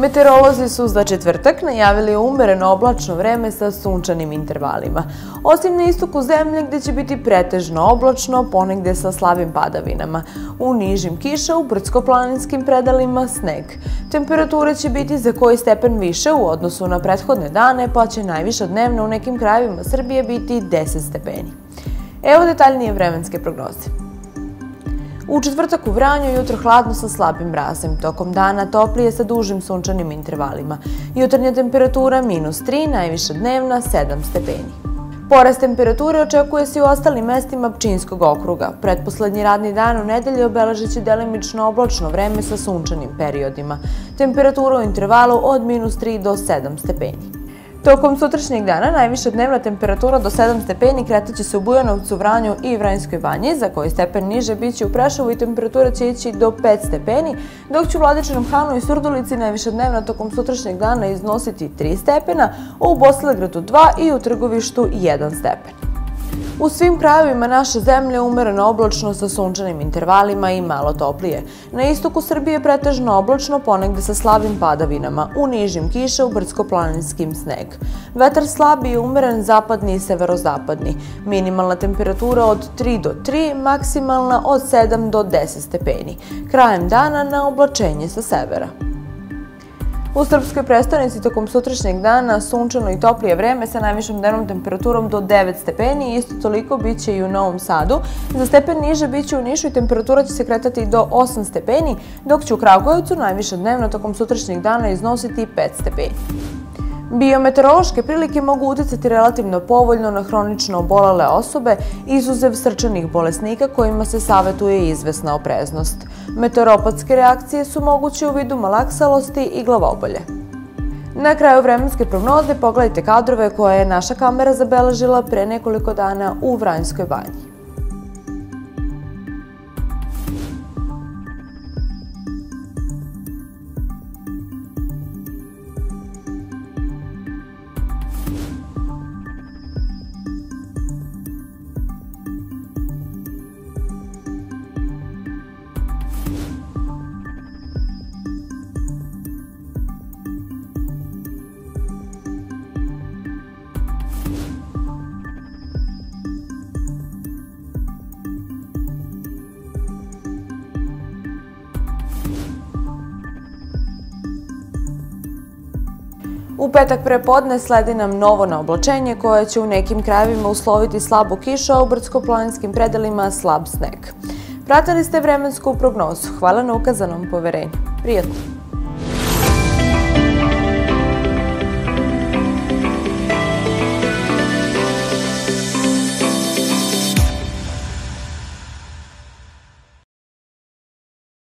Meteorolozi su za četvrtak najavili umereno oblačno vreme sa sunčanim intervalima. Osim na istoku zemlje gde će biti pretežno oblačno, ponegde sa slabim padavinama. U nižim kiša, u brdsko-planinskim predalima sneg. Temperature će biti za koji stepen više u odnosu na prethodne dane, pa će najviša dnevna u nekim krajevima Srbije biti 10 stepeni. Evo detaljnije vremenske prognoze. U četvrtak u Vranju jutro hladno sa slabim mrazem, tokom dana toplije sa dužim sunčanim intervalima. Jutarnja temperatura -3, najviša dnevna 7 stepeni. Porast temperature očekuje se i u ostalim mestima Pčinjskog okruga. Pretposlednji radni dan u nedelji obeležit će delimično oblačno vreme sa sunčanim periodima. Temperatura u intervalu od -3 do 7 stepeni. Tokom sutrašnjeg dana najviša dnevna temperatura do 7 stepeni kretaće se u Bujanovcu, Vranju i Vranjskoj Banji, za koji stepen niže biće u Preševu i temperatura će ići do 5 stepeni, dok će u Vladičinom Hanu i Surdulici najviša dnevna tokom sutrašnjeg dana iznositi 3 stepena, u Bosilegradu 2 i u Trgovištu 1 stepen. U svim krajevima naše zemlje umereno oblačno sa sunčanim intervalima i malo toplije. Na istoku Srbije pretežno oblačno, ponegde sa slabim padavinama, u nižim kiša, u brdsko-planinskim sneg. Vetar slab i umeren zapadni i severozapadni. Minimalna temperatura od 3 do 3, maksimalna od 7 do 10 stepeni. Krajem dana na oblačenje sa severa. U srpskoj prestonici tokom sutrašnjeg dana sunčano i toplije vreme sa najvišom dnevnom temperaturom do 9 stepeni, isto toliko biće i u Novom Sadu. Za stepen niže biće u Nišu i temperatura će se kretati do 8 stepeni, dok će u Kragujevcu najviša dnevna tokom sutrašnjeg dana iznositi 5 stepeni. Biometeorološke prilike mogu uticati relativno povoljno na hronično obolele osobe, izuzev srčanih bolesnika kojima se savetuje izvesna opreznost. Meteoropatske reakcije su moguće u vidu malaksalosti i glavobolje. Na kraju vremenske prognoze pogledajte kadrove koje je naša kamera zabeležila pre nekoliko dana u Vranjskoj Banji. U petak prepodne sledi nam novo naoblačenje koje će u nekim krajevima usloviti slabu kišu, a u brdsko-planinskim predelima slab sneg. Pratili ste vremensku prognozu. Hvala na ukazanom poverenju. Prijatno!